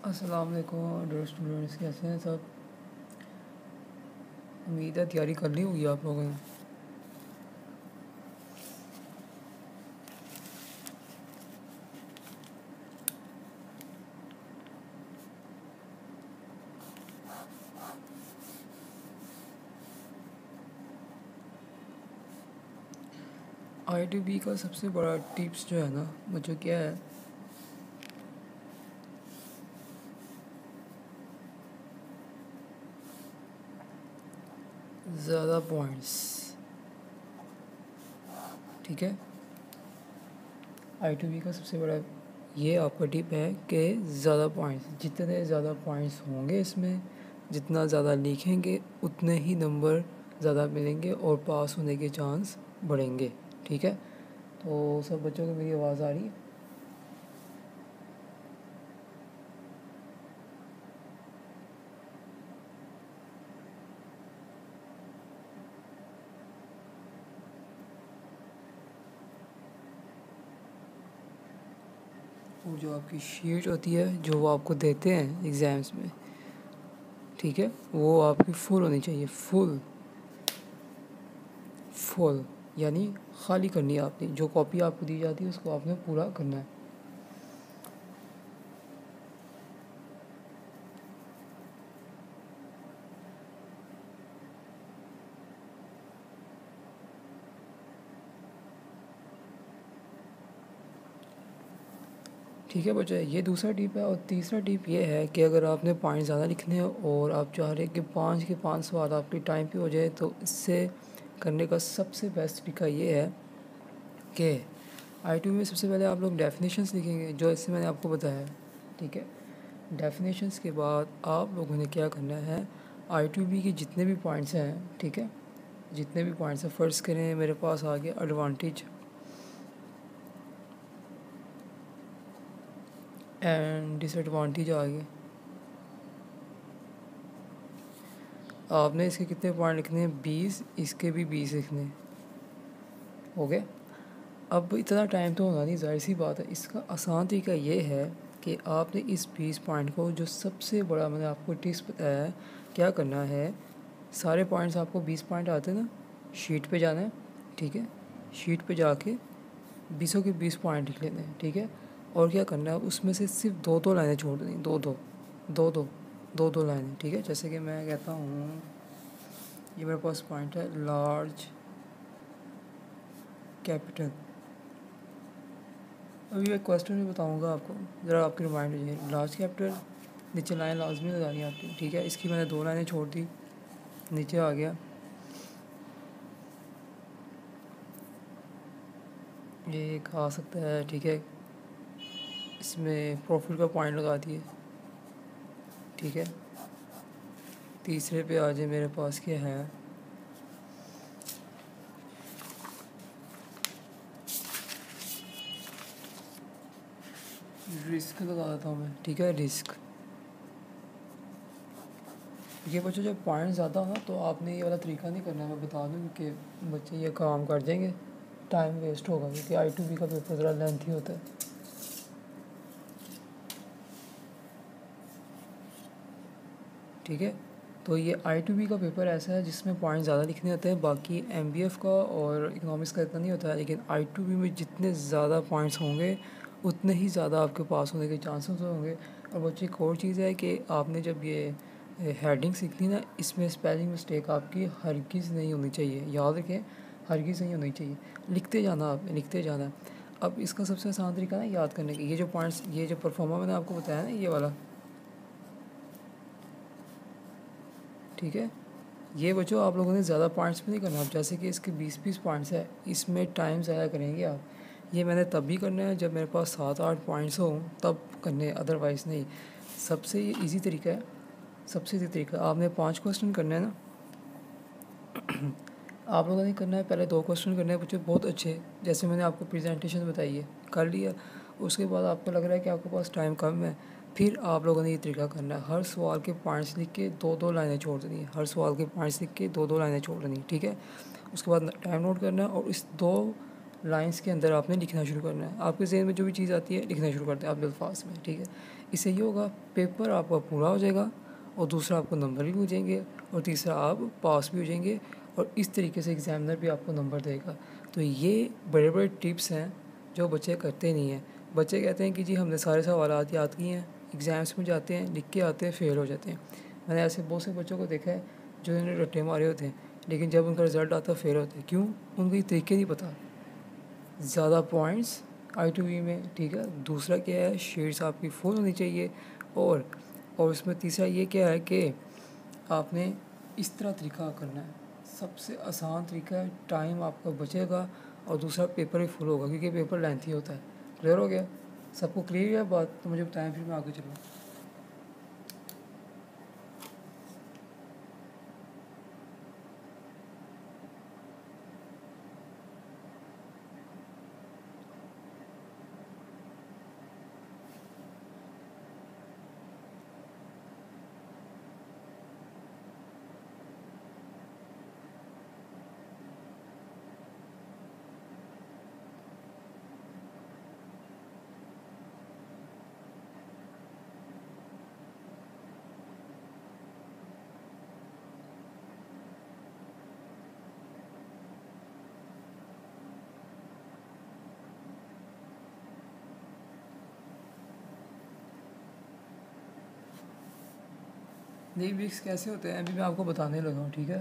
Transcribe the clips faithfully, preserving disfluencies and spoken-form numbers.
अस्सलाम वालेकुम dear students, कैसे हैं सब। उम्मीद है तैयारी कर ली होगी आप लोगों ने। आई टी बी का सबसे बड़ा टिप्स जो है ना मुझे क्या है, ज़्यादा पॉइंट्स। ठीक है, आई टी बी का सबसे बड़ा ये आपका टिप है कि ज़्यादा पॉइंट्स, जितने ज़्यादा पॉइंट्स होंगे इसमें, जितना ज़्यादा लिखेंगे उतने ही नंबर ज़्यादा मिलेंगे और पास होने के चांस बढ़ेंगे। ठीक है, तो सब बच्चों को मेरी आवाज़ आ रही है। और जो आपकी शीट होती है जो वो आपको देते हैं एग्ज़ाम्स में, ठीक है, वो आपकी फुल होनी चाहिए। फुल फुल यानी खाली करनी है आपने। जो कॉपी आपको दी जाती है उसको आपने पूरा करना है। ठीक है बच्चे, ये दूसरा टिप है। और तीसरा टिप ये है कि अगर आपने पॉइंट ज़्यादा लिखने हैं और आप चाह रहे हैं कि पाँच के पाँच सवाल आपके टाइम पे हो जाए, तो इससे करने का सबसे बेस्ट तरीका ये है कि आई टू में सबसे पहले आप लोग डेफिनेशंस लिखेंगे, जो इससे मैंने आपको बताया है। ठीक है, डेफिनेशंस के बाद आप लोगों ने क्या करना है, आई टू बी के जितने भी पॉइंट्स हैं, ठीक है, जितने भी पॉइंट्स हैं, फ़र्ज़ करें मेरे पास आ गया एडवांटेज एंड डिसएडवांटेज आ गए। आपने इसके कितने पॉइंट लिखने हैं, बीस, इसके भी बीस लिखने हैं। हो गए। अब इतना टाइम तो होना नहीं, ज़ाहिर सी बात है। इसका आसान तरीका ये है कि आपने इस बीस पॉइंट को, जो सबसे बड़ा मैंने आपको टिप्स बताया है, क्या करना है, सारे पॉइंट्स आपको बीस पॉइंट आते हैं ना, शीट पे जाना है। ठीक है, शीट पे जाके बीसों के बीस पॉइंट लिख लेने हैं। ठीक है, और क्या करना है, उसमें से सिर्फ दो दो लाइनें छोड़ देनी, दो दो दो दो दो दो लाइनें। ठीक है, जैसे कि मैं कहता हूँ, ये मेरे पास पॉइंट है लार्ज कैपिटल। अभी मैं क्वेश्चन भी बताऊँगा आपको, ज़रा आपकी रिमाइंड हो जाए। लार्ज कैपिटल, नीचे लाइन लाजमी लगानी है आपकी। ठीक है, इसकी मैंने दो लाइनें छोड़ दी, नीचे आ गया, ये एक आ सकता है। ठीक है, इसमें प्रॉफिट का पॉइंट लगा दिए। ठीक है, तीसरे पे आ जाए, मेरे पास क्या है, रिस्क लगा देता हूँ मैं। ठीक है, रिस्क। ये बच्चों जब पॉइंट ज़्यादा हो तो आपने ये वाला तरीका नहीं करना, मैं बता दूँ, कि बच्चे ये काम कर देंगे, टाइम वेस्ट होगा, क्योंकि आई टू बी का पेपर ज़रा लेंथी होता है। ठीक है, तो ये आई टू बी का पेपर ऐसा है जिसमें पॉइंट ज़्यादा लिखने होते हैं। बाकी एम बी एफ़ का और इकोनॉमिक्स का इतना नहीं होता है, लेकिन आई टू बी में जितने ज़्यादा पॉइंट्स होंगे उतने ही ज़्यादा आपके पास होने के चांसेस होंगे। और बच्चे एक और चीज़ है कि आपने जब ये हेडिंग सीखनी ना, इसमें स्पेलिंग मिस्टेक आपकी हरगिज़ नहीं होनी चाहिए। याद रखें, हरगिज़ नहीं होनी चाहिए। लिखते जाना, आपने लिखते जाना। अब इसका सबसे आसान तरीका ना याद करने का, ये जो पॉइंट्स, ये जो परफॉर्मा मैंने आपको बताया ना, ये वाला, ठीक है, ये बच्चों आप लोगों ने ज़्यादा पॉइंट्स में नहीं करना। आप जैसे कि इसके बीस बीस पॉइंट्स है, इसमें टाइम ज़्यादा करेंगे आप। ये मैंने तब भी करना है जब मेरे पास सात आठ पॉइंट्स हों, तब करने, अदरवाइज़ नहीं। सबसे ये ईजी तरीका है, सबसे ईजी तरीका, आपने पाँच क्वेश्चन करने हैं ना। आप लोगों ने करना है, पहले दो क्वेश्चन करने हैं बच्चे बहुत अच्छे, जैसे मैंने आपको प्रेजेंटेशन बताई है, कर लिया। उसके बाद आपको लग रहा है कि आपके पास टाइम कम है, फिर आप लोगों ने ये तरीका करना है, हर सवाल के पॉइंट्स लिख के दो दो लाइनें छोड़ देनी है। हर सवाल के पॉइंट्स लिख के दो दो लाइनें छोड़ देनी, ठीक है। उसके बाद टाइम नोट करना है, और इस दो लाइंस के अंदर आपने लिखना शुरू करना है। आपके जहन में जो भी चीज़ आती है लिखना शुरू करते हैं आप अल्फाज में, ठीक है। इससे ये होगा पेपर आपका पूरा हो जाएगा और दूसरा आपको नंबर भी मिल जाएंगे और तीसरा आप पास भी हो जाएंगे और इस तरीके से एग्ज़ामिनर भी आपको नंबर देगा। तो ये बड़े बड़े टिप्स हैं जो बच्चे करते नहीं हैं। बच्चे कहते हैं कि जी हमने सारे सवालात याद किए हैं, एग्ज़ाम्स में जाते हैं, लिख के आते हैं, फेल हो जाते हैं। मैंने ऐसे बहुत से बच्चों को देखा है जो इन्होंने रट्टे मारे होते हैं, लेकिन जब उनका रिज़ल्ट आता है फेल होते हैं। क्यों? उनको ये तरीके नहीं पता। ज़्यादा पॉइंट्स आई टू वी में, ठीक है। दूसरा क्या है, शेड्स आपकी फुल होनी चाहिए और और उसमें तीसरा ये क्या है कि आपने इस तरह तरीका करना है। सबसे आसान तरीका है, टाइम आपका बचेगा और दूसरा पेपर भी फुल होगा क्योंकि पेपर लेंथी होता है। क्लियर हो गया? सबको क्लियर है बात? तो मुझे बताएं फिर मैं आगे चलूँ। नहीं विक्स कैसे होते हैं अभी मैं आपको बताने लगा हूँ, ठीक है।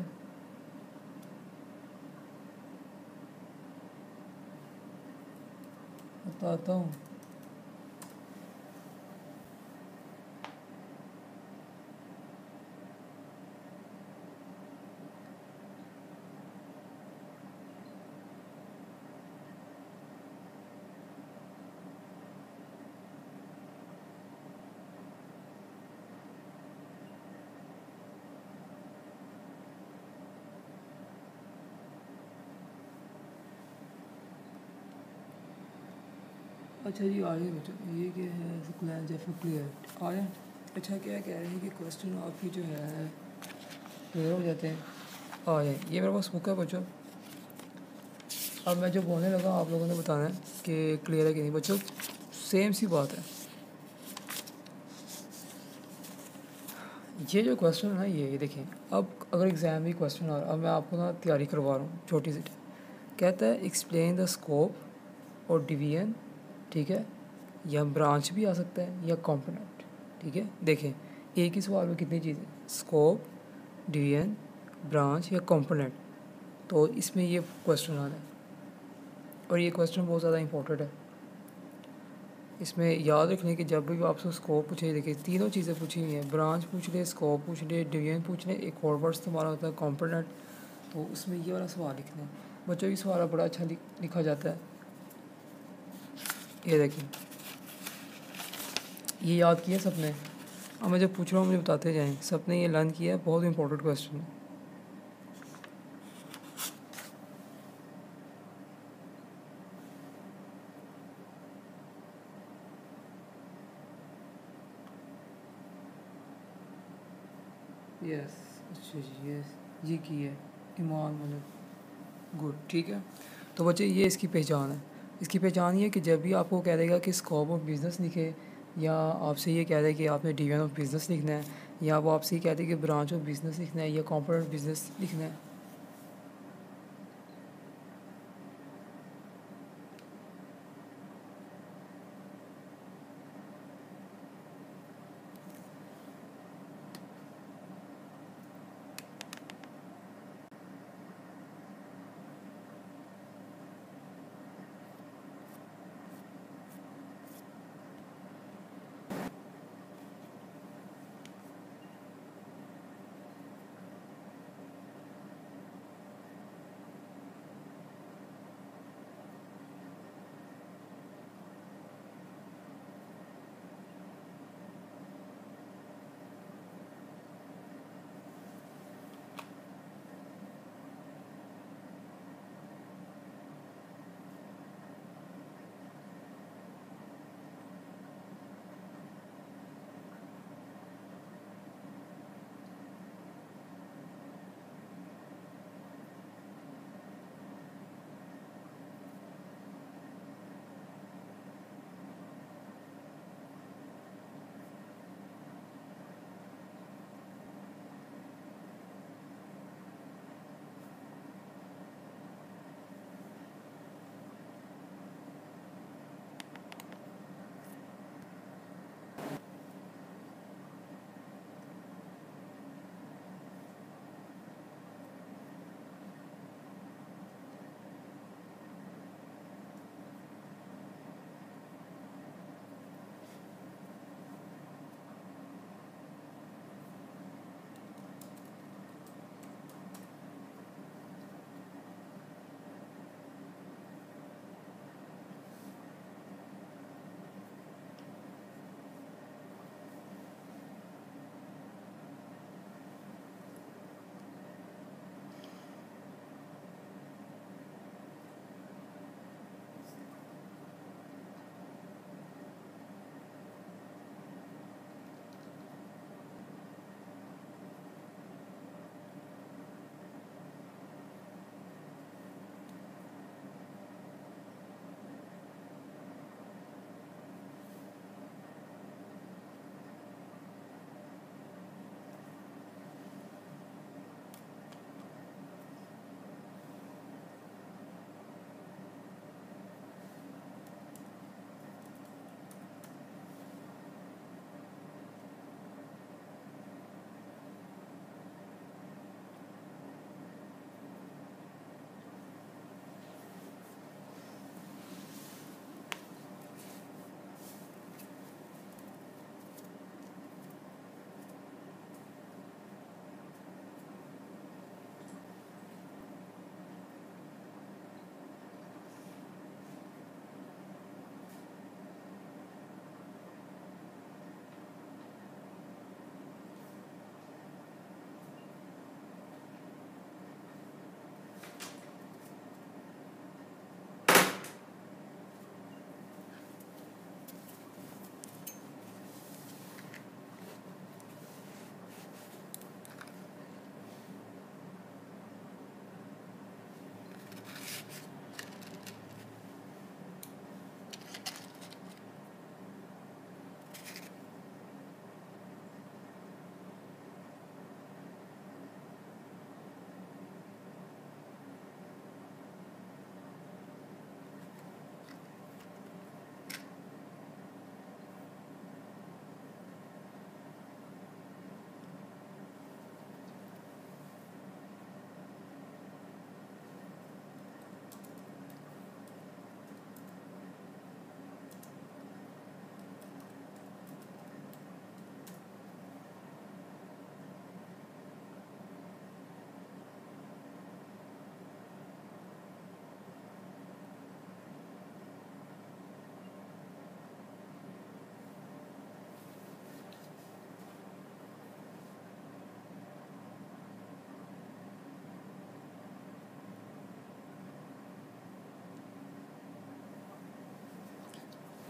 बताता हूँ। अच्छा जी आगे बच्चों, ये क्या है क्लियर आया। अच्छा क्या कह रहे हैं कि क्वेश्चन आपकी जो है क्लियर हो जाते हैं। आ जाए, ये मेरे पास बुक है बच्चों। अब मैं जो बोलने लगा आप लोगों ने बताना है कि क्लियर है कि नहीं। बच्चों सेम सी बात है, ये जो क्वेश्चन है ना ये ये देखिए। अब अगर एग्ज़ाम में क्वेश्चन आ रहा, अब मैं आपको ना तैयारी करवा रहा हूँ छोटी सी। कहता है एक्सप्लेन द स्कोप और डिवीजन, ठीक है, या ब्रांच भी आ सकता है या कंपोनेंट, ठीक है। देखें एक ही सवाल में कितनी चीज़ें, स्कोप, डिवीजन, ब्रांच या कंपोनेंट। तो इसमें ये क्वेश्चन आ रहा है और ये क्वेश्चन बहुत ज़्यादा इंपॉर्टेंट है। इसमें याद रखने कि जब भी आपसे स्कोप पूछे, देखिए तीनों चीज़ें पूछी हुई हैं, ब्रांच पूछ ले, स्कोप पूछ ले, डिवीजन पूछ ले, एक और वर्ड्स तुम्हारा होता है कंपोनेंट। तो उसमें ये वाला सवाल लिखना है बच्चों। ये सवाल बड़ा अच्छा लिखा जाता है, ये देखिए ये याद किया सबने। अब मैं जब पूछ रहा हूँ मुझे बताते जाएँ, सबने ये लर्न किया है, बहुत इंपॉर्टेंट क्वेश्चन है। यस अच्छा जी, यस ये की है ईमान मतलब गुड, ठीक है। तो बच्चे ये इसकी पहचान है। इसकी पहचान ये है कि जब भी आपको कह देगा कि स्कोप ऑफ बिज़नेस लिखे, या आपसे ये कह दे कि आपने डिवीजन ऑफ बिज़नेस लिखना है, या वो आपसे ये कह दे कि ब्रांच ऑफ बिज़नेस लिखना है या कंपोनेंट बिज़नेस लिखना है।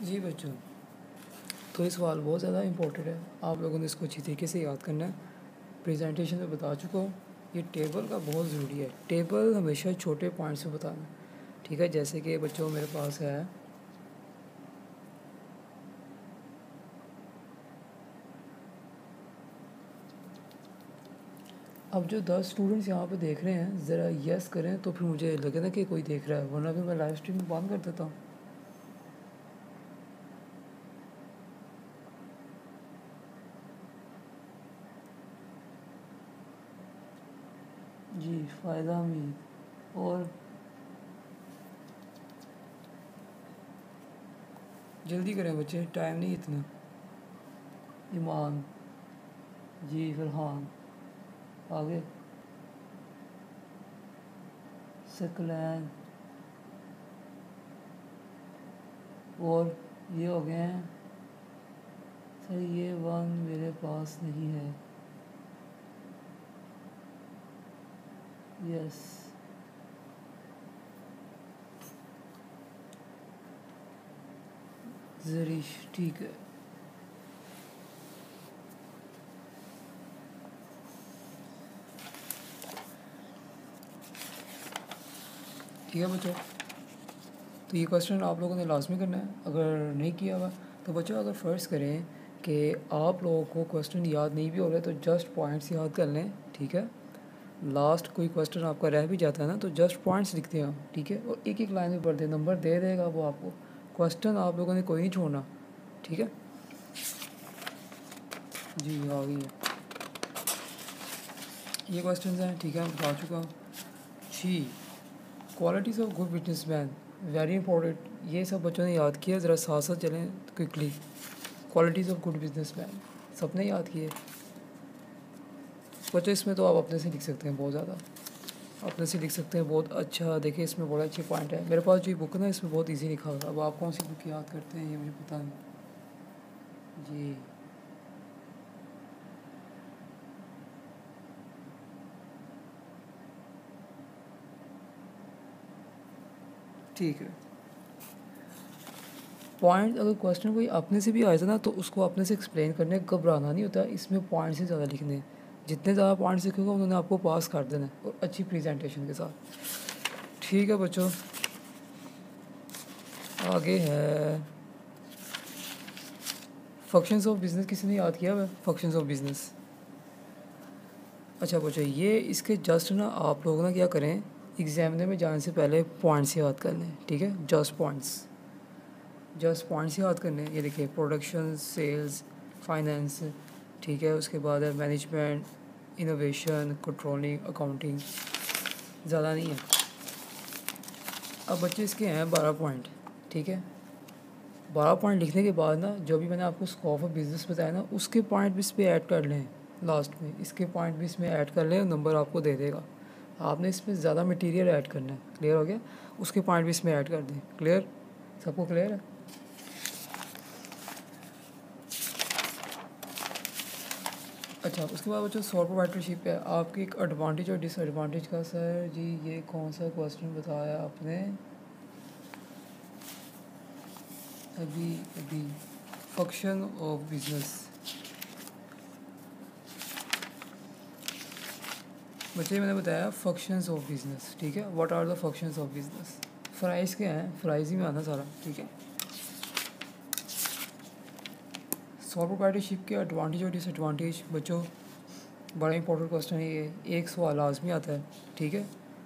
जी बच्चों, तो ये सवाल बहुत ज़्यादा इम्पोर्टेंट है, आप लोगों ने इसको अच्छी तरीके से याद करना है। प्रेजेंटेशन में बता चुका हूँ, ये टेबल का बहुत ज़रूरी है। टेबल हमेशा छोटे पॉइंट्स में बताना, ठीक है। जैसे कि बच्चों मेरे पास है अब जो दस स्टूडेंट्स यहाँ पे देख रहे हैं, ज़रा यस करें तो फिर मुझे लगे ना कि कोई देख रहा है, वरना भी मैं लाइव स्ट्रीम बंद कर देता हूँ। जी फ़ायदा हमीद और जल्दी करें बच्चे, टाइम नहीं इतना। ईमान, जी फरहान, आगे सकलैन, और ये हो गए हैं सर। ये वन मेरे पास नहीं है। यस, जरीश, ठीक है। ठीक है बच्चों, तो ये क्वेश्चन आप लोगों ने लाजमी करना है। अगर नहीं किया हुआ तो बच्चों, अगर फ़र्ज़ करें कि आप लोगों को क्वेश्चन याद नहीं भी हो रहा है तो जस्ट पॉइंट्स याद कर लें, ठीक है। लास्ट कोई क्वेश्चन आपका रह भी जाता है ना, तो जस्ट पॉइंट्स लिखते हैं आप, ठीक है। और एक एक लाइन में पढ़ते हैं, नंबर दे देगा वो आपको। क्वेश्चन आप लोगों ने कोई नहीं छोड़ना, ठीक है। जी आ गई है, ये क्वेश्चन हैं, ठीक है, मैं बता चुका हूँ। छी, qualities of good businessman, very important. ये सब बच्चों ने याद किया, ज़रा साथ साथ चलें quickly. Qualities of good businessman सबने याद किए बच्चों। इसमें तो आप अपने से लिख सकते हैं, बहुत ज़्यादा अपने से लिख सकते हैं, बहुत अच्छा। देखिए इसमें बड़ा अच्छी पॉइंट है। मेरे पास जो बुक है ना, इसमें बहुत इजी लिखा हुआ है। अब आप कौन सी बुक याद करते हैं ये मुझे पता नहीं जी। ठीक है, पॉइंट अगर क्वेश्चन कोई अपने से भी आया था ना, तो उसको अपने से एक्सप्लेन करने घबराना नहीं होता। इसमें पॉइंट्स ही ज़्यादा लिखने हैं। जितने ज़्यादा पॉइंट्स लिखोगे उन्होंने आपको पास कर देना है, और अच्छी प्रेजेंटेशन के साथ। ठीक है बच्चों, आगे है फंक्शंस ऑफ बिज़नेस। किसी ने याद किया हुआ फंक्शंस ऑफ बिज़नेस? अच्छा बच्चों, ये इसके जस्ट ना आप लोग ना क्या करें, एग्जामिनर में जाने से पहले पॉइंट्स याद कर लें, ठीक है। जस्ट पॉइंट्स, जस्ट पॉइंट्स याद करने। ये देखिए, प्रोडक्शन, सेल्स, फाइनेंस, ठीक है। उसके बाद है मैनेजमेंट, इनोवेशन, कंट्रोलिंग, अकाउंटिंग, ज़्यादा नहीं है। अब बच्चे इसके हैं बारह पॉइंट, ठीक है। बारह पॉइंट लिखने के बाद ना, जो भी मैंने आपको स्कोप ऑफ बिजनेस बताया ना, उसके पॉइंट भी इस पर ऐड कर लें लास्ट में। इसके पॉइंट भी इसमें ऐड कर लें, नंबर आपको दे देगा। आपने इसमें ज़्यादा मटेरियल ऐड करना है, क्लियर हो गया। उसके पॉइंट भी इसमें ऐड कर दें, क्लियर, सबको क्लियर है। अच्छा, उसके बाद बच्चों सॉल प्रोप्राइटरशिप है। आपकी एक एडवांटेज और डिसएडवांटेज का, सर जी ये कौन सा क्वेश्चन बताया आपने अभी अभी? Function of business. बच्चे मैंने बताया फंक्शंस ऑफ बिजनेस, ठीक है। What are the functions of business? फ्राइज़ क्या हैं, फ्राइज़ ही में आना सारा, ठीक है। सॉल प्रोप्राइटरशिप के एडवांटेज और डिसएडवांटेज बच्चों, बड़ा इंपॉर्टेंट क्वेश्चन है ये। एक सवाल लाजमी आता है, ठीक है।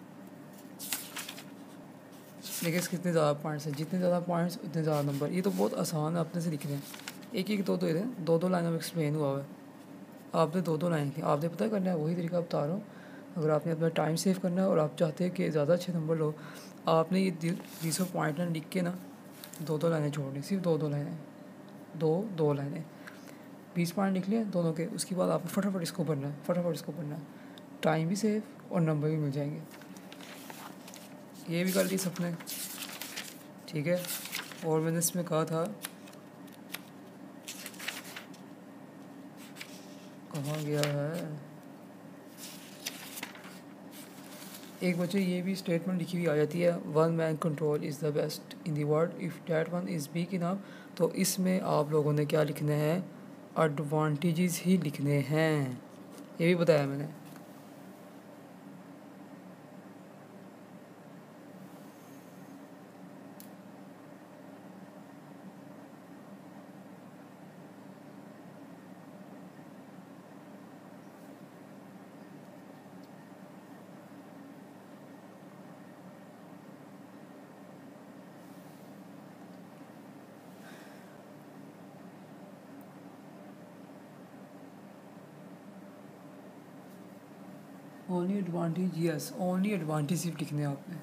देखिए इसके कितने ज़्यादा पॉइंट्स हैं, जितने ज़्यादा पॉइंट्स उतने ज़्यादा नंबर। ये तो बहुत आसान है, अपने से लिख रहे हैं। एक एक दो दो हैं, दो दो लाइनों में एक्सप्लेन हुआ है। आपने दो दो लाइन की आपने पता करना है, वही तरीका बता रहा हूँ। अगर आपने अपना टाइम सेव करना है और आप चाहते हैं कि ज़्यादा अच्छे नंबर लो, आपने ये तीसों पॉइंट ना लिख के ना दो दो लाइनें छोड़नी, सिर्फ दो दो लाइनें, दो दो लाइनें। बीस पॉइंट लिख लिए दोनों के, उसके बाद आपने फटाफट इसको पढ़ना है, फटाफट इसको पढ़ना है। टाइम भी सेव और नंबर भी मिल जाएंगे। ये भी कर ली सबने, ठीक है। और मैंने इसमें कहा था, कहाँ गया है, एक बच्चे ये भी स्टेटमेंट लिखी हुई आ जाती है, one man control is the best in the world, if that one is big enough तो इसमें आप लोगों ने क्या लिखना है, एडवांटेजेस ही लिखने हैं, ये भी बताया मैंने। Only advantage, yes only advantage सिर्फ लिखने हैं आपने।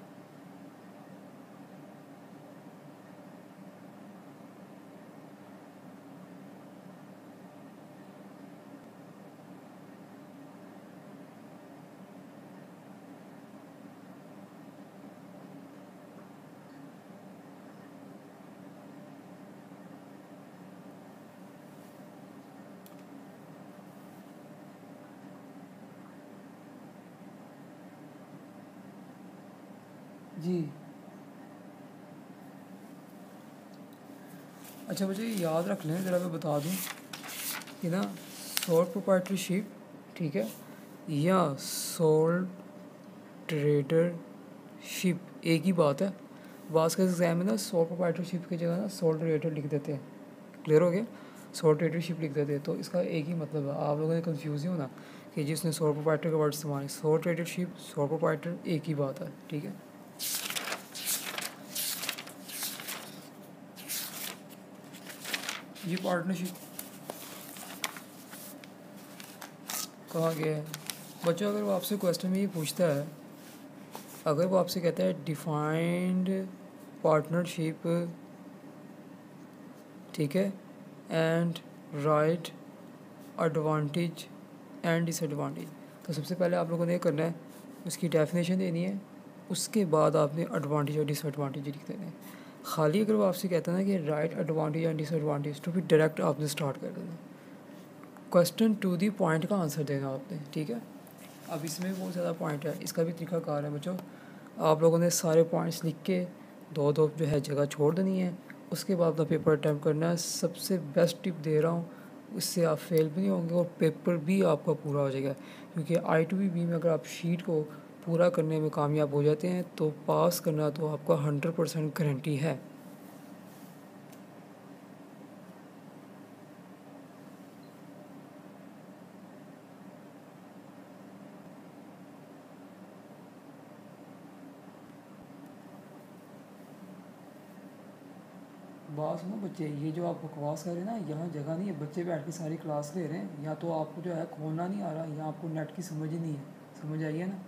जी अच्छा बच्चे याद रख लें, ज़रा मैं बता दूं कि ना सोल प्रोप्राइटरशिप, ठीक है, या सोल ट्रेडरशिप एक ही बात है। बास का एग्ज़ाम में ना सोल प्रोप्राइटरशिप की जगह ना सोल ट्रेडर लिख देते हैं, क्लियर हो गया, सोल ट्रेडरशिप लिख देते हैं, तो इसका एक ही मतलब है। आप लोगों ने कंफ्यूज नहीं होना कि जिसने सोल प्रोप्राइटर का वर्ड इस्तेमाल, सोल ट्रेडरशिप सोल प्रोप्राइटर एक ही बात है, ठीक है। ये पार्टनरशिप कहाँ गया है बच्चों, अगर वो आपसे क्वेश्चन में ये पूछता है, अगर वो आपसे कहता है डिफाइंड पार्टनरशिप, ठीक है, and right advantage and disadvantage, तो सबसे पहले आप लोगों ने ये करना है, उसकी डेफिनेशन देनी है, उसके बाद आपने एडवांटेज और डिसएडवांटेज लिख देने हैं। खाली अगर वो आपसे कहता है ना कि राइट एडवांटेज एंड डिसएडवांटेज, तो फिर डायरेक्ट आपने स्टार्ट कर देना, क्वेश्चन टू दी पॉइंट का आंसर देना आपने, ठीक है। अब इसमें बहुत ज़्यादा पॉइंट है, इसका भी तरीका कार है बच्चों। आप लोगों ने सारे पॉइंट्स लिख के दो दो जो है जगह छोड़ देनी है, उसके बाद अपना पेपर अटैम्प्ट करना है। सबसे बेस्ट टिप दे रहा हूँ, इससे आप फेल भी नहीं होंगे और पेपर भी आपका पूरा हो जाएगा, क्योंकि आई टू बी बी में अगर आप शीट को पूरा करने में कामयाब हो जाते हैं तो पास करना तो आपका हंड्रेड परसेंट गारंटी है। बात सुनो बच्चे, ये जो आप बकवास कर रहे हैं ना, यहाँ जगह नहीं है, बच्चे बैठ के सारी क्लास ले रहे हैं, या तो आपको जो है खोलना नहीं आ रहा, या आपको नेट की समझ ही नहीं है, समझ आइए ना।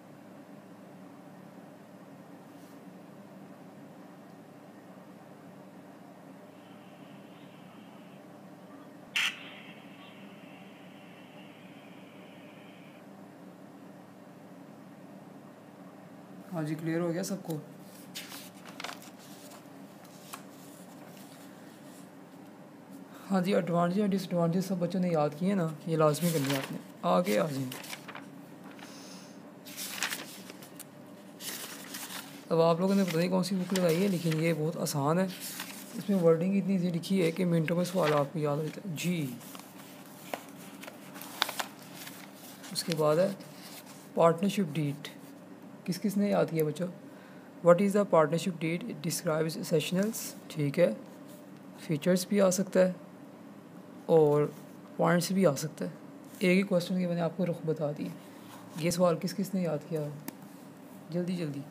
हाँ जी, क्लियर हो गया सबको। हाँ जी, एडवांटेज और डिसएडवांटेज सब बच्चों ने याद किए ना, ये लाजमी करनी है आपने। आगे आ जाए, अब आप लोगों ने पता नहीं कौन सी बुक लगाई है, लेकिन ये बहुत आसान है, इसमें वर्डिंग इतनी सी लिखी है कि मिनटों में सवाल आपको याद हो जाता है जी। उसके बाद है पार्टनरशिप डीड, किस किस ने याद किया बच्चों। What is the partnership deed, it describes essentials, ठीक है, फीचर्स भी आ सकता है और पॉइंट्स भी आ सकता है। एक ही क्वेश्चन के मैंने आपको रुख बता दी। ये सवाल किस किस ने याद किया, जल्दी जल्दी।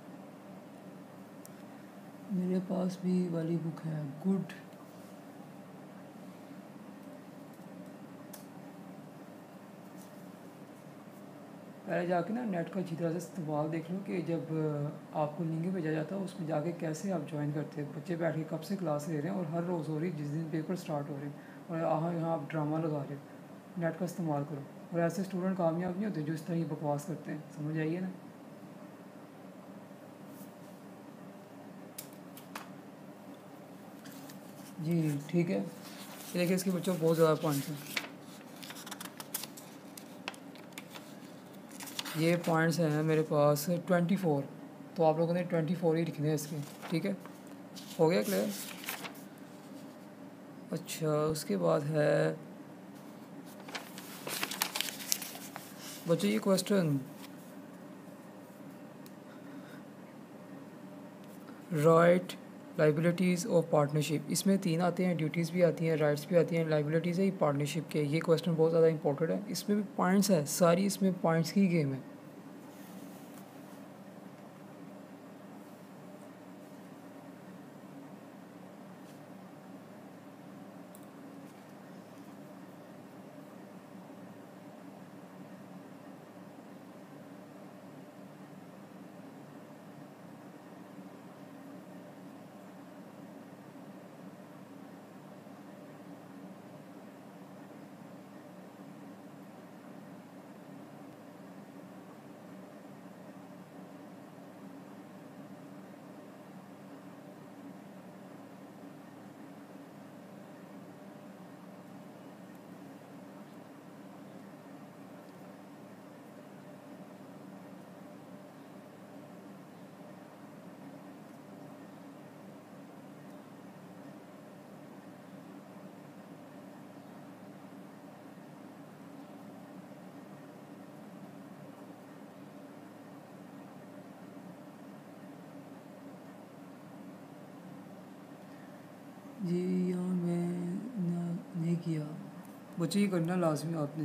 मेरे पास भी वाली बुक है, गुड पहले जाके ना नेट का अच्छी तरह से इस्तेमाल देख लो कि जब आपको लिंक भेजा जाता है उसमें जाके कैसे आप ज्वाइन करते हैं। बच्चे बैठ के कब से क्लास ले रहे हैं और हर रोज़ हो रही है जिस दिन पेपर स्टार्ट हो रहे हैं, और यहाँ यहाँ आप ड्रामा लगा रहे हो। नेट का इस्तेमाल करो। और ऐसे स्टूडेंट कामयाब नहीं होते जो इस तरह की बकवास करते हैं। समझ आइए ना। जी ठीक है, देखिए इसके बच्चों बहुत ज़्यादा पॉइंट्स हैं। ये पॉइंट्स हैं मेरे पास ट्वेंटी फोर, तो आप लोगों ने ट्वेंटी फोर ही लिखने हैं इसके। ठीक है, हो गया क्लियर। अच्छा, उसके बाद है बच्चों ये question, right liabilities of partnership. इसमें तीन आते हैं, ड्यूटीज़ भी आती हैं, राइट्स भी आती हैं, लाइबिलिटीज़ है पार्टनरशिप के। ये क्वेश्चन बहुत ज़्यादा इंपॉर्टेंट है, इसमें भी पॉइंट्स है, सारी इसमें पॉइंट्स की गेम है। जी यहाँ मैं नहीं किया बच्चे, ये करना लाजमी आपने।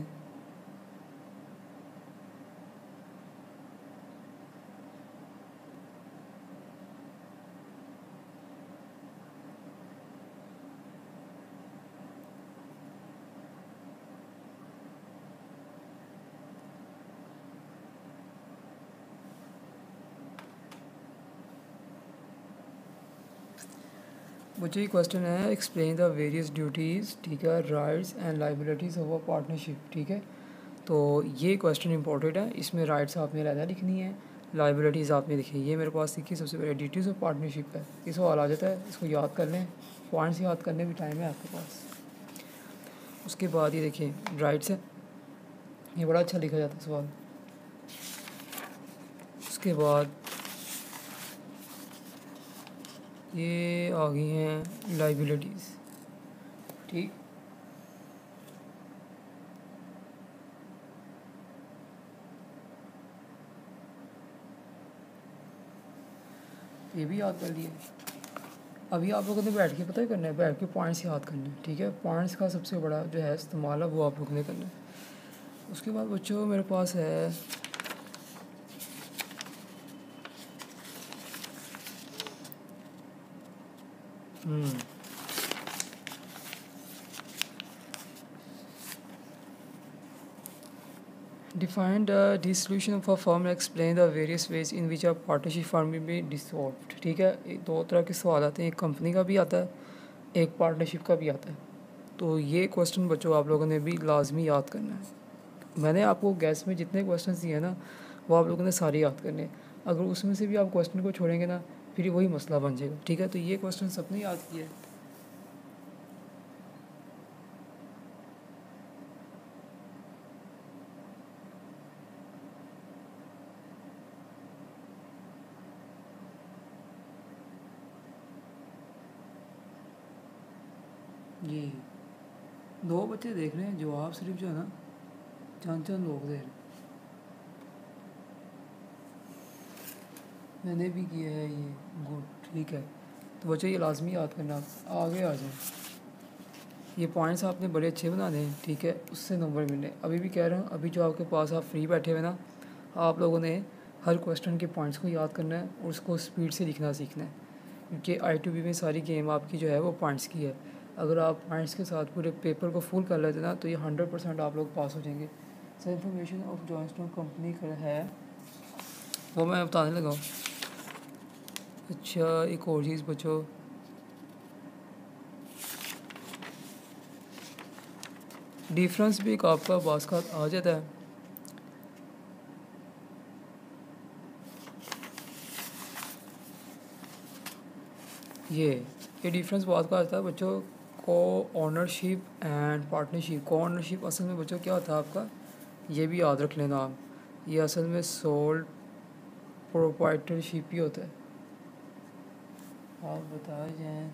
बच्चों ये क्वेश्चन है, एक्सप्लेन द वेरियस ड्यूटीज़, ठीक है, rights and liabilities of a partnership. ठीक है, तो ये क्वेश्चन इंपॉर्टेंट है। इसमें राइट्स आपने अलग लिखनी है, लाइबिलिटीज़ आपने लिखी है। ये मेरे पास लिखी सबसे पहले ड्यूटीज़ ऑफ पार्टनरशिप है। ये सवाल आ जाता है, इसको याद कर लें, पॉइंट्स याद करने भी टाइम है आपके पास। उसके बाद ये देखिए राइट्स है, ये बड़ा अच्छा लिखा जाता है सवाल। उसके बाद ये आ गई हैं लाइबिलिटीज़। ठीक, ये भी याद कर लिए। अभी आप लोगों ने बैठ के पता है करना है, बैठ के पॉइंट्स याद करने हैं। ठीक है, पॉइंट्स का सबसे बड़ा जो है इस्तेमाल है वो आप लोगों ने करना है। उसके बाद बच्चों मेरे पास है define the dissolution of a firm, explain the various ways in which a partnership firm may be dissolved. ठीक है, दो तरह के सवाल आते हैं, एक कंपनी का भी आता है, एक पार्टनरशिप का भी आता है। तो ये क्वेश्चन बच्चों आप लोगों ने भी लाजमी याद करना है। मैंने आपको गैस में जितने क्वेश्चन दिए हैं ना वो आप लोगों ने सारे याद करने हैं। अगर उसमें से भी आप क्वेश्चन को छोड़ेंगे ना फिर वही मसला बन जाएगा। ठीक है, तो ये क्वेश्चन सबने याद किया है। जी दो बच्चे देख रहे हैं, जवाब सिर्फ जो है ना चंद चंद लोग दे रहे हैं। मैंने भी किया है ये, गुड। ठीक है, तो बच्चे ये लाजमी याद करना, आगे आ जाए। ये पॉइंट्स आपने बड़े अच्छे बनाने हैं। ठीक है, उससे नंबर मिलने। अभी भी कह रहा हूँ, अभी जो आपके पास आप फ्री बैठे हुए ना, आप लोगों ने हर क्वेश्चन के पॉइंट्स को याद करना है और उसको स्पीड से लिखना सीखना है, क्योंकि आई टू बी में सारी गेम आपकी जो है वो पॉइंट्स की है। अगर आप पॉइंट्स के साथ पूरे पेपर को फुल कर लेते ना तो ये हंड्रेड परसेंट आप लोग पास हो जाएंगे। Sir information of joint stock company का है वो मैं बताने लगा हूँ। अच्छा एक और चीज़ बचो, डिफरेंस भी एक आपका बास का आ जाता है। ये ये डिफरेंस बात का आता है बच्चों, co ownership and partnership. Co ownership असल में बच्चों क्या होता है आपका, ये भी याद रख लेना आप, ये असल में सोल्ड प्रोप्राइटरशिप ही होता है। आप बताए जाएँ,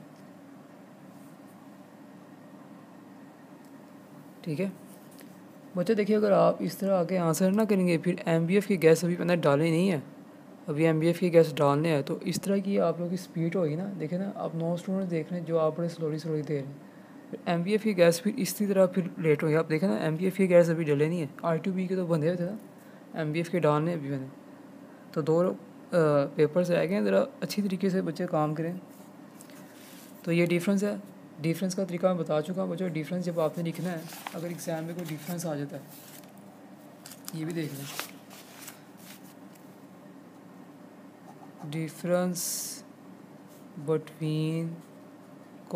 ठीक है बच्चों। देखिए अगर आप इस तरह आके आंसर ना करेंगे फिर एम बी एफ की गैस अभी मैंने डाली नहीं है, अभी एम बी एफ की गैस डालने हैं, तो इस तरह की आप लोगों की स्पीड होगी ना। देखें ना आप नौ स्टूडेंट देख रहे हैं जो आप बड़े स्लोली स्लोली दे रहे हैं, फिर एम बी एफ की गैस फिर इसी तरह फिर लेट होगी। आप देखें ना एम बी एफ की गैस अभी डले नहीं है, आई टू बी के तो बंधे हुए थे ना, एम बी एफ के डालने अभी मैंने, तो दो पेपर्स रह गए हैं, ज़रा अच्छी तरीके से बच्चे काम करें। तो ये डिफरेंस है, डिफरेंस का तरीका मैं बता चुका हूँ बच्चों। डिफरेंस जब आपने लिखना है, अगर एग्ज़ाम में कोई डिफरेंस आ जाता है, ये भी देख लें, difference between co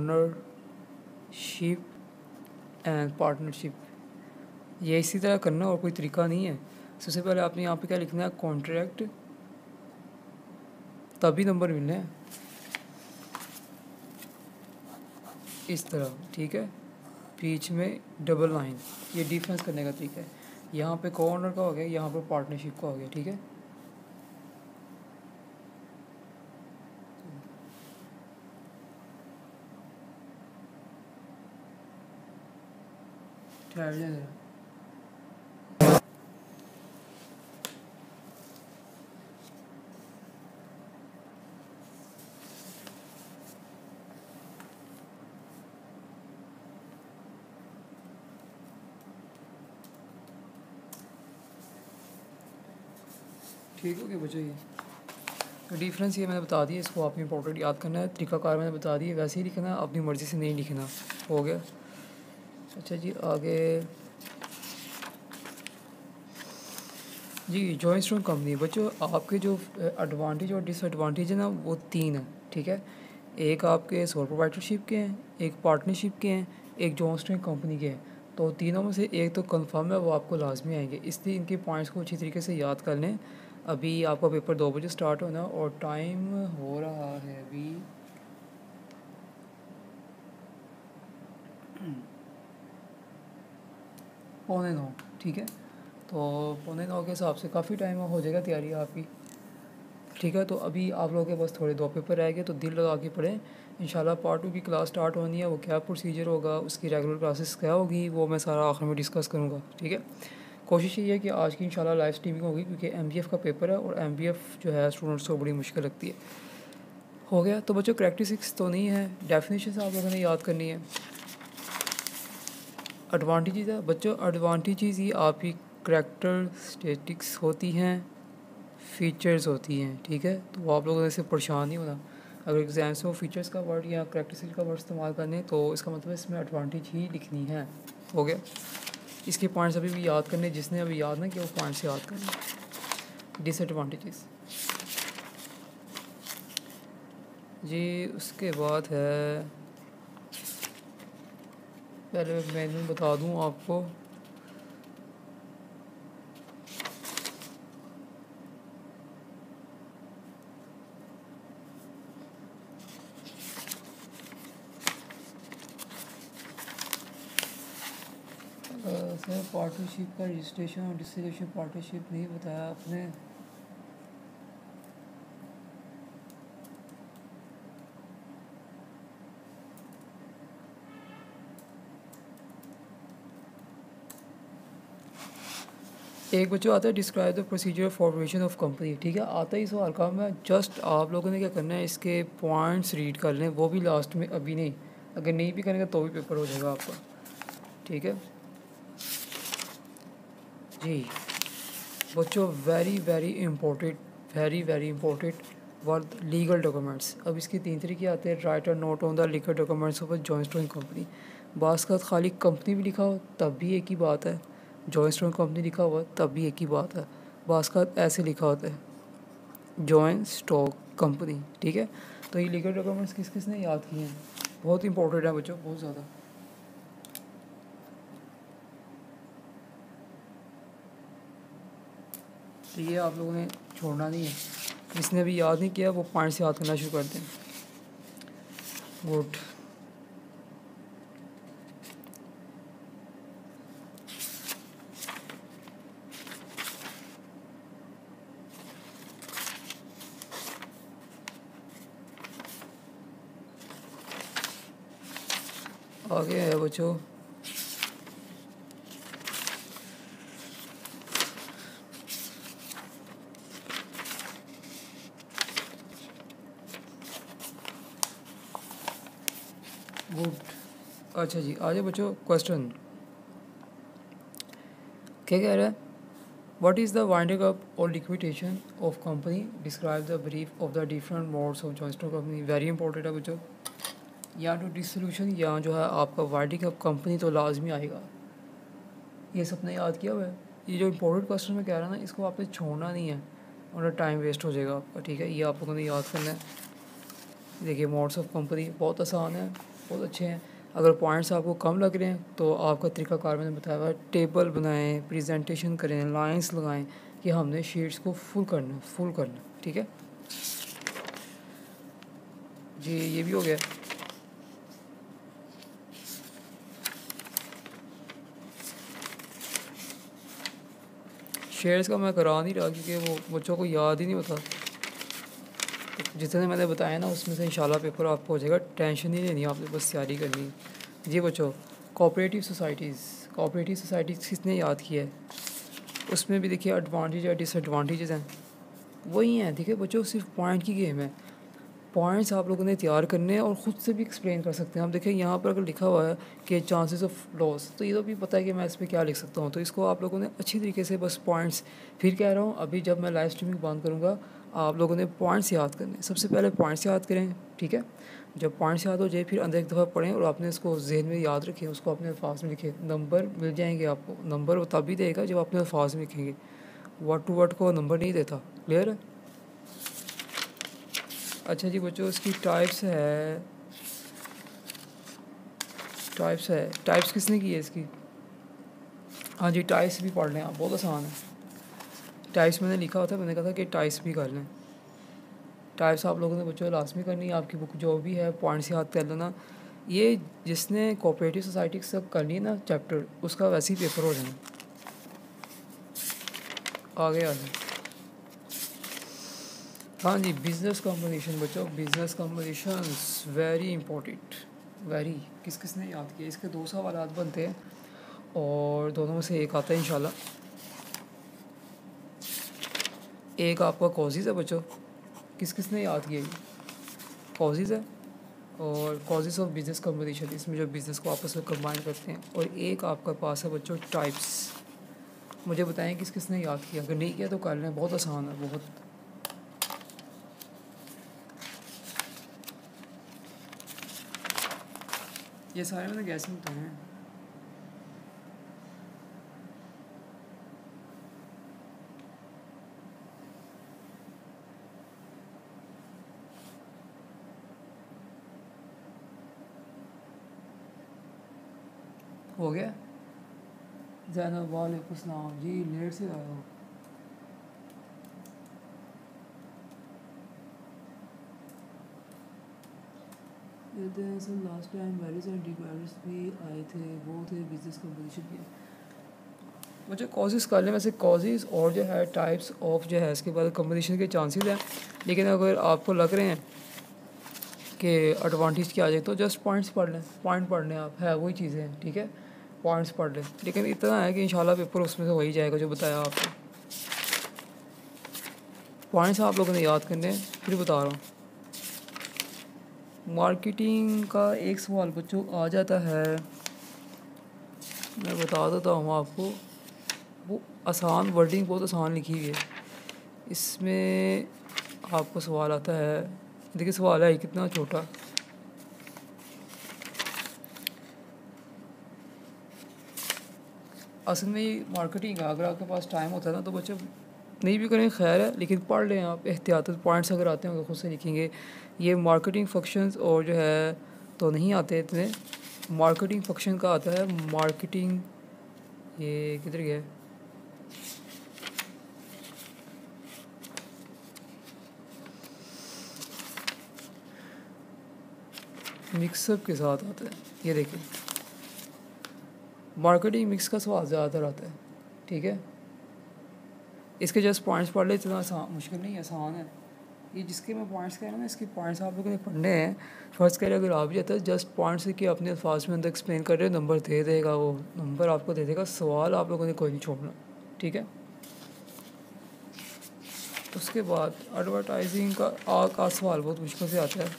ownership and partnership, ये इसी तरह करना और कोई तरीका नहीं है। सबसे पहले आपने यहाँ पे क्या लिखना है, कॉन्ट्रैक्ट, तभी नंबर मिलने हैं इस तरह, ठीक है, बीच में डबल लाइन, ये डिफरेंस करने का तरीका है। यहाँ पे को ओनर का हो गया, यहाँ पे पार्टनरशिप का हो गया, ठीक है। ठहर जाए जरा। ठीक हो गया बच्चों, ये तो डिफरेंस ये मैंने बता दिया, इसको आपने इंपॉर्टेंट याद करना है। तरीकाकार मैंने बता दिया, वैसे ही लिखना है, अपनी मर्ज़ी से नहीं लिखना। हो गया। अच्छा जी आगे जी, जॉइंटस्टोन कंपनी बच्चों, आपके जो एडवांटेज और डिसएडवांटेज है ना वो तीन है, ठीक है। एक आपके सोल प्रोप्राइटरशिप के हैं, एक पार्टनरशिप के हैं, एक जॉइंटस्टोन कंपनी के हैं। तो तीनों में से एक तो कंफर्म है, वो आपको लाजमी आएंगे, इसलिए इनके पॉइंट्स को अच्छी तरीके से याद कर लें। अभी आपका पेपर दो बजे स्टार्ट होना और टाइम हो रहा है अभी पौने नौ, ठीक है। तो पौने नौ के हिसाब से काफ़ी टाइम हो जाएगा तैयारी आपकी, ठीक है। तो अभी आप लोगों के पास थोड़े दो पेपर रह गए, तो दिल लगा के पढ़ें। इंशाल्लाह पार्ट टू की क्लास स्टार्ट होनी है, वो क्या प्रोसीजर होगा, उसकी रेगुलर क्लासेस क्या होगी, वो मैं सारा आखिर में डिस्कस करूँगा, ठीक है। कोशिश ये है कि आज की इंशाल्लाह लाइव स्ट्रीमिंग होगी, क्योंकि एम बी एफ का पेपर है और एम बी एफ जो है स्टूडेंट्स को बड़ी मुश्किल लगती है। हो गया। तो बच्चों करैक्टरिस्टिक्स तो नहीं है, डेफिनेशन आप लोगों ने याद करनी है। एडवांटेजेस है बच्चों, एडवांटेजेस ही आपकी करैक्टरिस्टिक्स होती हैं, फीचर्स होती हैं, ठीक है। तो आप लोगों ने इससे परेशान नहीं होना। अगर एग्जाम्स में फीचर्स का वर्ड या करैक्टरिस्टिक्स का वर्ड इस्तेमाल करने, तो इसका मतलब इसमें एडवांटेज ही लिखनी है। हो गया। इसके पॉइंट्स अभी भी याद करने, जिसने अभी याद ना किया वो पॉइंट्स याद करने। डिसएडवांटेजेस जी, उसके बाद है, पहले मैं बता दूं आपको, सर पार्टनरशिप का रजिस्ट्रेशन और डिस्ट्रीब्यूशन पार्टनरशिप नहीं बताया आपने। एक बच्चों आता है describe the procedure formation of company, ठीक है। आता ही सवाल का, मैं जस्ट आप लोगों ने क्या करना है, इसके पॉइंट्स रीड कर लें, वो भी लास्ट में, अभी नहीं। अगर नहीं भी करेंगे तो भी पेपर हो जाएगा आपका, ठीक है जी। बच्चों very very important, very very important word, legal documents. अब इसके तीन तरीके आते हैं, राइट और note on the legal documents of a joint stock company. बास का खाली कंपनी भी लिखा हो तब भी एक ही बात है, जॉइंट स्टॉक कंपनी लिखा हुआ तब भी एक ही बात है, बास का ऐसे लिखा होता है जॉइंट स्टॉक कंपनी, ठीक है। तो ये लीगल डॉक्यूमेंट्स किस किस ने याद किए हैं, बहुत इंपॉर्टेंट है बच्चों, बहुत ज़्यादा। तो ये आप लोगों ने छोड़ना नहीं है, जिसने भी याद नहीं किया वो पॉइंट से याद करना शुरू कर दें। गुड। आगे है बच्चों गुड। अच्छा जी, आ जाओ बच्चों क्वेश्चन। क्या कह रहा है, what is the winding up और liquidation of company, describe the brief of the different modes of joint stock company. Very important है बच्चों, या तो डिसोल्यूशन या जो है आपका वाइंडिंग अप कंपनी तो लाजमी आएगा, ये सबने याद किया हुआ है। ये जो इंपॉर्टेंट क्वेश्चन मैं कह रहा ना, इसको आपने छोड़ना नहीं है और टाइम वेस्ट हो जाएगा आपका, ठीक है। ये आप लोगों ने याद करना है। देखिए मोड्स ऑफ कंपनी बहुत आसान है, बहुत अच्छे हैं। अगर पॉइंट्स आपको कम लग रहे हैं तो आपका तरीकाकार मैंने बताया हुआ है, टेबल बनाएं, प्रेजेंटेशन करें, लाइंस लगाएं कि हमने शीट्स को फुल करना फुल करना ठीक है जी। ये भी हो गया। शेयर्स का मैं करा नहीं रहा क्योंकि वो बच्चों को याद ही नहीं होता, तो जितने मैंने बताया ना उसमें से इंशाल्लाह पेपर आपको हो जाएगा, टेंशन नहीं लेनी, आपने बस तैयारी करनी है। जी बच्चों, कोऑपरेटिव सोसाइटीज़, कोऑपरेटिव सोसाइटीज़ किसने याद किया है, उसमें भी देखिए एडवांटेज और डिसएडवांटेजेस हैं, वही हैं, ठीक है बच्चों, सिर्फ पॉइंट की गेम है। पॉइंट्स आप लोगों ने तैयार करने हैं और ख़ुद से भी एक्सप्लेन कर सकते हैं। आप देखिए यहाँ पर अगर लिखा हुआ है कि चांसेस ऑफ लॉस, तो ये तो भी पता है कि मैं इस पर क्या लिख सकता हूँ, तो इसको आप लोगों ने अच्छी तरीके से बस पॉइंट्स, फिर कह रहा हूँ अभी जब मैं लाइव स्ट्रीमिंग बंद करूँगा आप लोगों ने पॉइंट्स याद करने, सबसे पहले पॉइंट्स याद करें, ठीक है। जब पॉइंट्स याद हो जाए फिर अंदर एक दफ़ा पढ़ें और आपने इसको जहन में याद रखें, उसको अपने अल्फाज में लिखें। नंबर मिल जाएंगे आपको, नंबर वो तभी देगा जब अपने अल्फाज में लिखेंगे, वर्ड टू वर्ड को नंबर नहीं देता। क्लियर है। अच्छा जी बच्चों, इसकी टाइप्स है, टाइप्स है टाइप्स किसने की है इसकी, हाँ जी टाइप्स भी पढ़ लें आप, बहुत आसान है। टाइप्स मैंने लिखा होता है, मैंने कहा था कि टाइप्स भी कर लें। टाइप्स आप लोगों ने बच्चों लाजमी करनी है, आपकी बुक जो भी है पॉइंट्स याद कर लेना। ये जिसने कोऑपरेटिव सोसाइटी सब कर ली ना चैप्टर, उसका वैसे ही पेपर हो जाना। आगे आगे हाँ जी, बिज़नेस कॉम्बिनेशन बच्चों, business combination very important, very. किस किस ने याद किया, इसके दो सवाल बनते हैं और दोनों में से एक आता है इंशाल्लाह। एक आपका कॉजेज़ है बच्चों, किस किस ने याद किया, कॉजेज़ है और कॉजेज़ ऑफ बिज़नेस कॉम्बिनेशन, इसमें जो बिज़नेस को आपस में कंबाइन करते हैं। और एक आपका पास है बच्चों टाइप्स, मुझे बताएं किस किस ने याद किया, अगर नहीं किया तो कर लें, बहुत आसान है बहुत। ये सारे मैंने गैस में बताए हैं। हो गया ज़ैनब, वालेकुम अस्सलाम जी, लेट से आया हो। Last time various and dividers भी आए थे, वो थे बिजनेस कॉम्बिनेशन के। मुझे कॉजेज़ कर लें, वैसे कॉजेज़ और जो है टाइप्स ऑफ जो है इसके बाद कॉम्बिनेशन के चांसेस हैं, लेकिन अगर आपको लग रहे हैं कि एडवांटेज क्या आ जाए तो जस्ट पॉइंट्स पढ़ लें, पॉइंट पढ़ लें आप, है वही चीज़ें हैं, ठीक है, पॉइंट्स पढ़ लें। लेकिन इतना है कि इंशाल्लाह पेपर उसमें से वही जाएगा जो बताया आपको। पॉइंट्स आप लोगों ने याद करने, फिर बता रहा हूँ। मार्केटिंग का एक सवाल बच्चों आ जाता है, मैं बता देता हूँ आपको, वो आसान वर्डिंग बहुत आसान लिखी हुई है, इसमें आपको सवाल आता है। देखिए सवाल है कितना छोटा, असल में ये मार्केटिंग है। अगर आपके पास टाइम होता है ना तो बच्चे नहीं भी करें खैर है, लेकिन पढ़ लें आप एहतियातन। पॉइंट्स अगर आते हैं तो खुद से लिखेंगे। ये मार्केटिंग फंक्शंस और जो है तो नहीं आते इतने। मार्केटिंग फंक्शन का आता है मार्केटिंग, ये किधर गया, मिक्सअप के साथ आता है। ये देखिए मार्केटिंग मिक्स का सवाल ज़्यादातर आता है, ठीक है। इसके जस्ट पॉइंट्स पढ़ ले, इतना आसान मुश्किल नहीं, आसान है ये। जिसके मैं पॉइंट्स कह रहा हूँ ना, इसके पॉइंट्स आप लोगों ने पढ़ने हैं। फर्स्ट कह रहे अगर आ भी जाता है जस्ट पॉइंट्स से कि अपने अल्फाज में अंदर एक्सप्लेन कर रहे हो, नंबर दे देगा वो, नंबर आपको दे देगा। सवाल आप लोगों ने कोई नहीं छोड़ना, ठीक है। उसके बाद एडवर्टाइजिंग का आ का सवाल बहुत मुश्किल से आता है।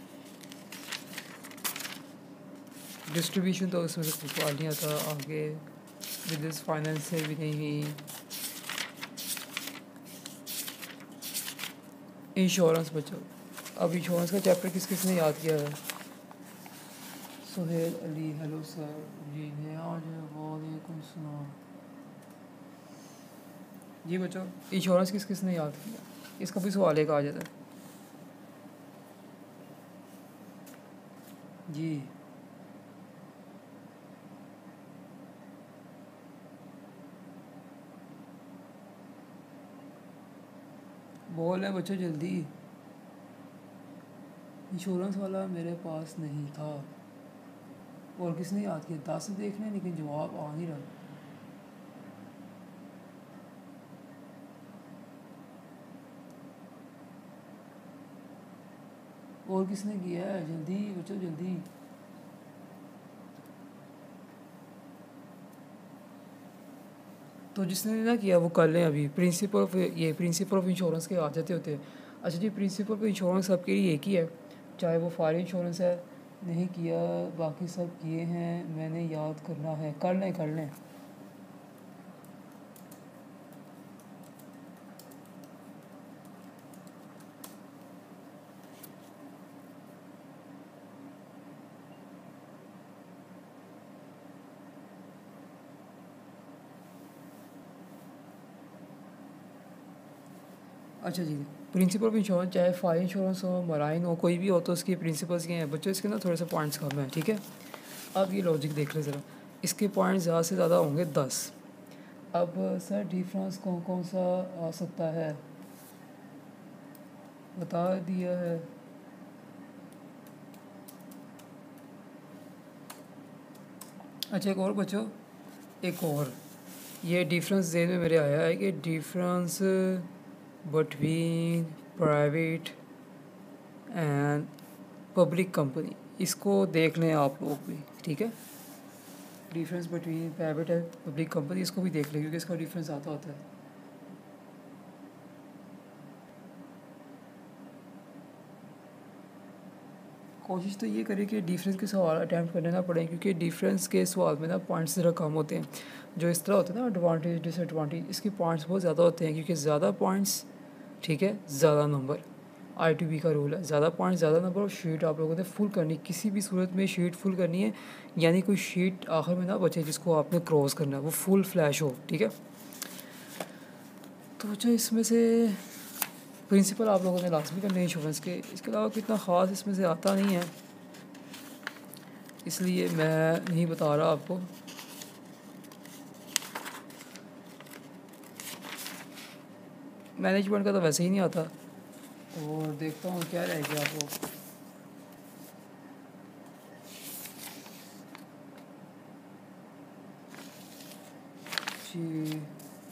डिस्ट्रीब्यूशन तो उसमें से कोई सवाल नहीं आता। आगे बिजनेस फाइनेंस से भी नहीं। इंश्योरेंस बचो। अब इंश्योरेंस का चैप्टर किस किसने याद किया है? सुहेल अली, हेलो सर जी, आज वालेकुम सलाम जी। बच्चों इंश्योरेंस किस किसने याद किया? इसका भी सवाल एक आ जाता है जी। बोल रहे बच्चों जल्दी। इंश्योरेंस वाला मेरे पास नहीं था। और किसने याद किया? दस देख लें लेकिन जवाब आ नहीं रहा। और किसने किया है? जल्दी बच्चों जल्दी। तो जिसने ना किया वो कर लें। अभी प्रिंसिपल ऑफ ये प्रिंसिपल ऑफ इंश्योरेंस के आ जाते होते हैं। अच्छा जी, प्रिंसिपल ऑफ इंश्योरेंस सबके लिए एक ही है, चाहे वो फायर इंश्योरेंस है। नहीं किया, बाकी सब किए हैं, मैंने याद करना है। कर लें कर लें। अच्छा जी, प्रिंसिपल ऑफ इंश्योरेंस चाहे फायर इंश्योरेंस हो, मराइन हो, कोई भी हो, तो उसके प्रिंसिपल्स क्या हैं बच्चों? इसके ना थोड़े से पॉइंट्स कम हैं, ठीक है। अब ये लॉजिक देख लें ज़रा। इसके पॉइंट्स ज़्यादा से ज़्यादा होंगे दस। अब सर डिफरेंस कौन कौन सा आ सकता है बता दिया है। अच्छा एक और बच्चों, एक और ये डिफरेंस जेन में मेरे आया है कि difference between private and public company. इसको देख लें आप लोग भी, ठीक है। Difference between private and public company, इसको भी देख लें क्योंकि इसका डिफरेंस आता होता है। कोशिश तो ये करें कि डिफरेंस के सवाल अटैम्प्ट करने ना पड़े, क्योंकि डिफरेंस के सवाल में ना पॉइंट्स ज़रा कम होते हैं। जो इस तरह होता है ना एडवांटेज डिसएडवांटेज, इसके पॉइंट्स बहुत ज़्यादा होते हैं क्योंकि ज़्यादा पॉइंट्स, ठीक है, ज़्यादा नंबर। आई टी बी का रूल है, ज़्यादा पॉइंट्स ज़्यादा नंबर। और शीट आप लोगों ने फुल करनी, किसी भी सूरत में शीट फुल करनी है, यानी कोई शीट आखिर में ना बचे जिसको आपने क्रॉस करना है, वो फुल फ्लैश हो, ठीक है। तो बच्चों इसमें से प्रिंसिपल आप लोगों ने लाजमी करने इंश्योरेंस के, इसके अलावा कितना ख़ास इसमें से आता नहीं है, इसलिए मैं नहीं बता रहा आपको। मैनेजमेंट का तो वैसे ही नहीं आता। और देखता हूँ क्या रहेगा आपको। जी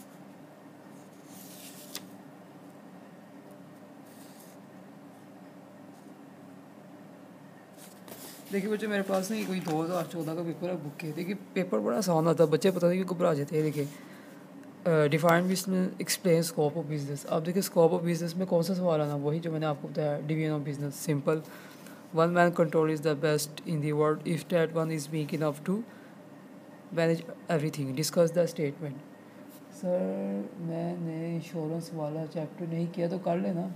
देखिए बच्चे, मेरे पास नहीं कोई दो हज़ार चौदह का पेपर है, बुक है। देखिए पेपर बड़ा आसान आता है, बच्चे पता नहीं क्यों घबरा जाते हैं। देखिए defined business explain scope of business. अब देखिए स्कोप ऑफ बिजनेस में कौन सा सवाल आना, वही जो मैंने आपको बताया, division of business. Simple, one man control is the best in the world if that one is weak enough to manage everything, discuss the statement. Sir मैंने इंश्योरेंस वाला चैप्टर नहीं किया, तो कर लेना।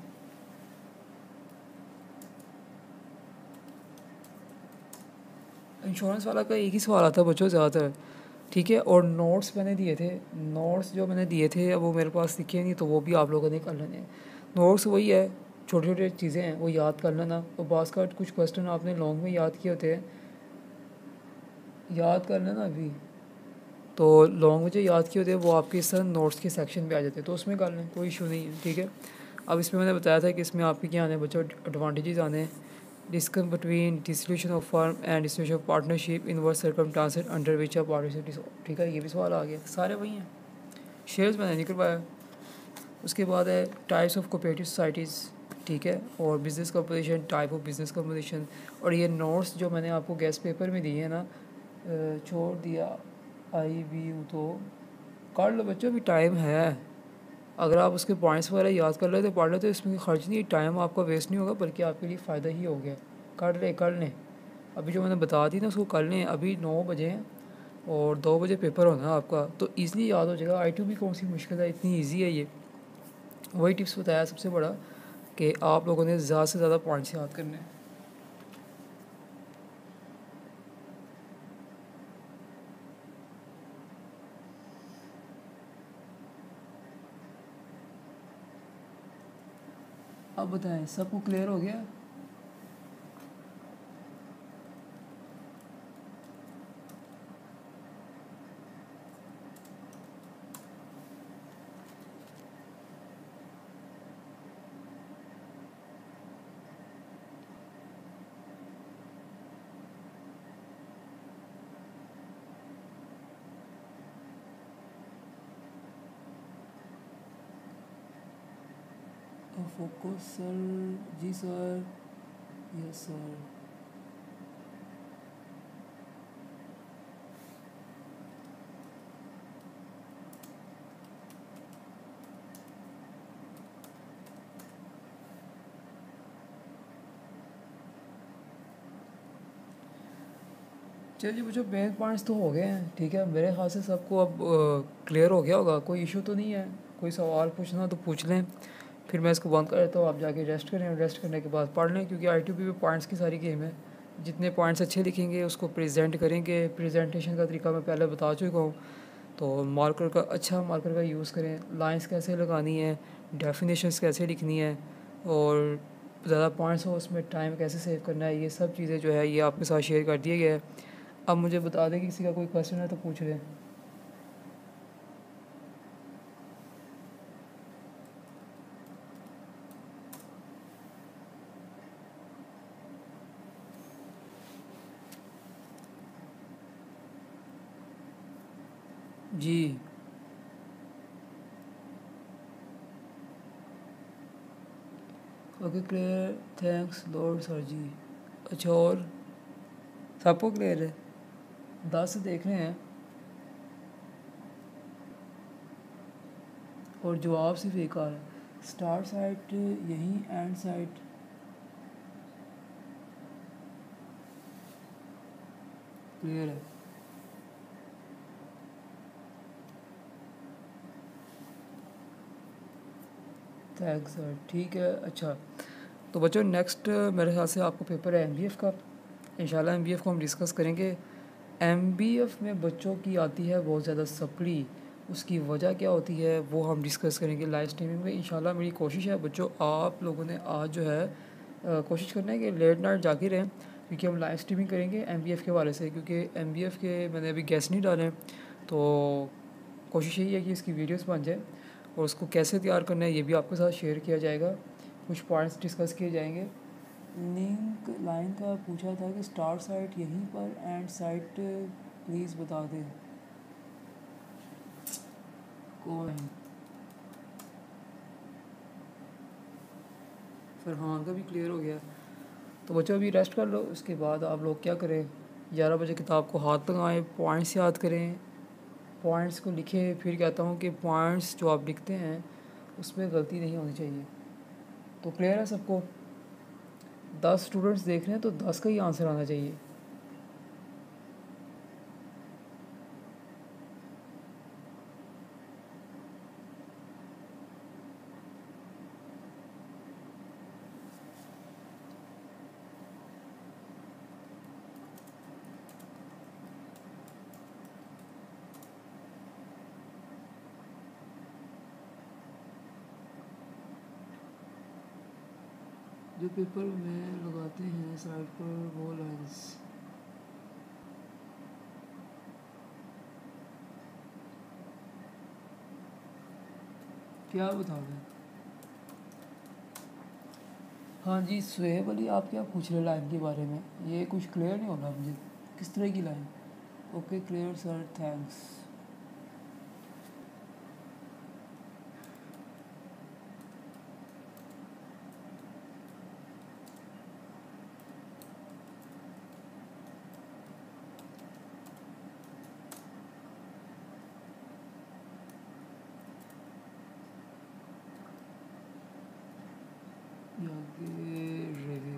इंश्योरेंस वाला का एक ही सवाल आता है बच्चों ज़्यादातर। ठीक है। और नोट्स मैंने दिए थे, नोट्स जो मैंने दिए थे अब वो मेरे पास दिखे नहीं, तो वो भी आप लोगों ने कर लेने हैं। नोट्स वही है, छोटे छोटे चीज़ें हैं वो याद कर लेना, और बास का कुछ क्वेश्चन आपने लॉन्ग में याद किए होते हैं, याद कर लेना अभी। तो लॉन्ग में जो याद किए होते हैं वो आपके इस नोट्स के सेक्शन पे आ जाते हैं, तो उसमें कर लें, कोई इशू नहीं है। ठीक है। अब इसमें मैंने बताया था कि इसमें आपके क्या आने हैं बच्चों, एडवांटेजेस आने हैं। Discuss between dissolution of firm and dissolution of partnership in various circumstances under which a partnership. ठीक है, ये भी सवाल आ गया, सारे वही हैं, शेयर्स मैंने नहीं करवाया। उसके बाद है टाइप्स ऑफ कोऑपरेटिव सोसाइटीज़। ठीक है, और business composition, type of business composition. और ये नोट्स जो मैंने आपको गेस्ट पेपर में दिए हैं ना, छोड़ दिया आई वी यू, तो कर लो बच्चों, अभी टाइम है। अगर आप उसके पॉइंट्स वगैरह याद कर ले तो पढ़ लो, तो इसमें खर्च नहीं, टाइम आपका वेस्ट नहीं होगा, बल्कि आपके लिए फ़ायदा ही हो गया। कर ले कर लें, अभी जो मैंने बता दी ना उसको कर लें। अभी नौ बजे हैं और दो बजे पेपर होना है आपका, तो ईज़िली याद हो जाएगा। आई टू भी कौन सी मुश्किल है, इतनी ईजी है ये। वही टिप्स बताया सबसे बड़ा, कि आप लोगों ने ज़्यादा से ज़्यादा पॉइंट्स याद करने हैं। अब बताएं, सबको क्लियर हो गया? फोकस सर, जी सर, यस सर। चलिए बच्चों, मेन पॉइंट्स तो हो गए हैं। ठीक है, मेरे ख्याल से सबको अब क्लियर हो गया होगा, कोई इशू तो नहीं है। कोई सवाल पूछना तो पूछ लें, फिर मैं इसको बंद कर देता हूँ, आप जाके रेस्ट करें, रेस्ट करने के बाद पढ़ लें, क्योंकि आई टी पी पे पॉइंट्स की सारी गेम है। जितने पॉइंट्स अच्छे लिखेंगे उसको प्रेजेंट करेंगे। प्रेजेंटेशन का तरीका मैं पहले बता चुका हूँ। तो मार्कर का, अच्छा मार्कर का यूज़ करें, लाइंस कैसे लगानी है, डेफिनेशंस कैसे लिखनी है, और ज़्यादा पॉइंट्स हो उसमें टाइम कैसे सेव करना है, ये सब चीज़ें जो है ये आपके साथ शेयर कर दिया गया है। अब मुझे बता दें कि किसी का कोई क्वेश्चन है तो पूछ लें। जी okay, clear, thanks lord sir जी। अच्छा, और सबको क्लियर है? दस देख रहे हैं और जवाब सिर्फ एक आ रहा है। स्टार्ट साइट यहीं, एंड साइट क्लियर है। थैंक्स सर, ठीक है। अच्छा, तो बच्चों नेक्स्ट मेरे ख्याल से आपको पेपर है एम बी एफ़ का। इंशाल्लाह एम बी एफ़ को हम डिस्कस करेंगे। एम बी एफ़ में बच्चों की आती है बहुत ज़्यादा सप्ली, उसकी वजह क्या होती है वो हम डिस्कस करेंगे लाइव स्ट्रीमिंग में। इंशाल्लाह मेरी कोशिश है बच्चों, आप लोगों ने आज जो है आ, कोशिश करना है कि लेट नाइट जाके रहें, क्योंकि हम लाइव स्ट्रीमिंग करेंगे एम बी एफ़ के हवाले से। क्योंकि एम बी एफ़ के मैंने अभी गेस्ट नहीं डाले, तो कोशिश यही है कि इसकी वीडियोस बन जाए, और उसको कैसे तैयार करना है ये भी आपके साथ शेयर किया जाएगा, कुछ पॉइंट्स डिस्कस किए जाएंगे। लिंक लाइन का पूछा था कि स्टार्ट साइट यहीं पर, एंड साइट प्लीज़ बता दें कौन है। फरहान का भी क्लियर हो गया। तो बच्चों अभी रेस्ट कर लो, उसके बाद आप लोग क्या करें, ग्यारह बजे किताब को हाथ लगाएं, पॉइंट्स याद करें, पॉइंट्स को लिखें। फिर कहता हूँ कि पॉइंट्स जो आप लिखते हैं उसमें गलती नहीं होनी चाहिए। तो क्लियर है सबको? दस स्टूडेंट्स देख रहे हैं तो दस का ही आंसर आना चाहिए। जो पेपर में लगाते हैं साइड पर वो लाइंस। क्या बता दें। हाँ जी सुहेब अली, आप क्या पूछ रहे लाइन के बारे में? ये कुछ क्लियर नहीं हो रहा मुझे, किस तरह की line? Okay clear sir, thanks. आगे रहे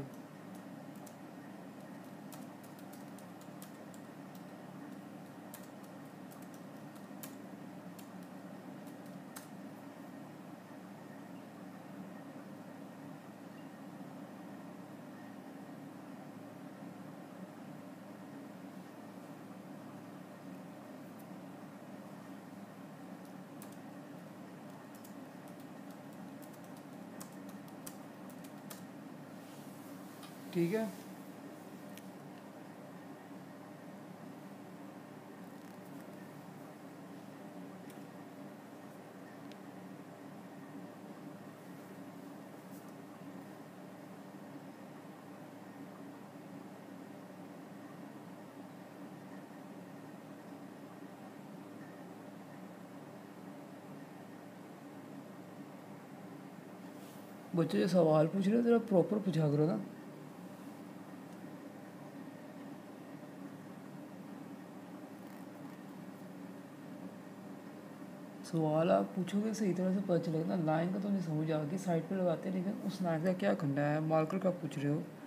ठीक है। बच्चे जो सवाल पूछ रहे हो जरा प्रॉपर पूछा करो ना। सवाल आप पूछोगे सही तरह से पता चलेगा ना। लाइन का तो नहीं समझ आ गई, साइड पे लगाते हैं, लेकिन उस लाइन का क्या करना है, मार्कर का पूछ रहे हो।